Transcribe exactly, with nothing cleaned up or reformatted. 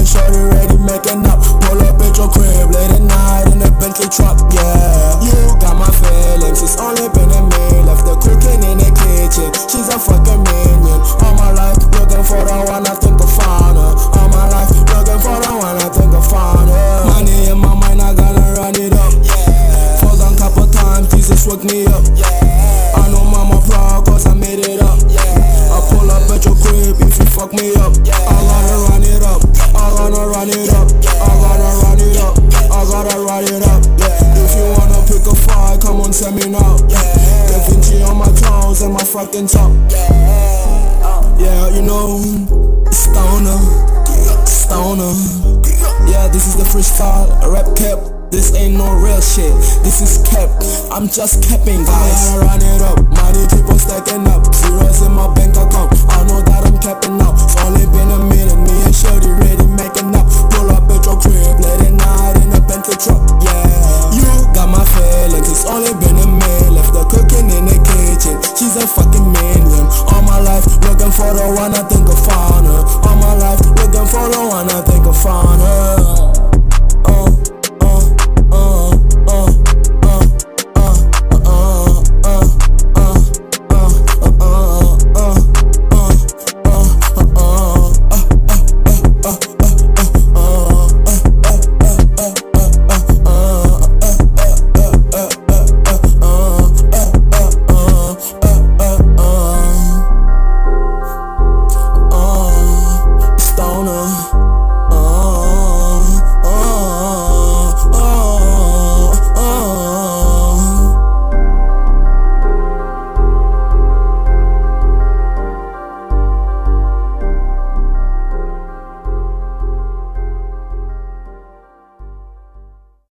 shorty ready making up. Pull up at your crib late at night in a Bentley truck, yeah. You got my feelings, it's only been a minute. Left the cooking in the kitchen, she's a fucking minion. All my life looking for the one I think I found her. All my life looking for the one I think I found her. Money in my mind, I gotta run it up, yeah. Fall down couple times, Jesus woke me up, yeah. I know mama proud cause I made it up, yeah. I pull up at your crib if you fuck me up, yeah. I gotta run it up, I gotta run it up, I gotta run it up, I gotta run it up, yeah. If you wanna pick a fight, come on tell me now, yeah. The Vinci on my clothes and my fucking top, yeah. Yeah, you know, stoner, stoner. Yeah, this is the freestyle, a rap cap. This ain't no real shit, this is cap. I'm just capping, guys. I run it up, money keep on stacking up. Zeros in my bank account, I know that I'm capping out. It's only been a minute, me and shorty ready making up. Pull up at your crib late at night in a Bentley truck, yeah. You got my feelings, it's only been a minute. Left the cooking in the kitchen, she's a fucking minion. All my life looking for the one I think I found her. All my life looking for the one I think I found her.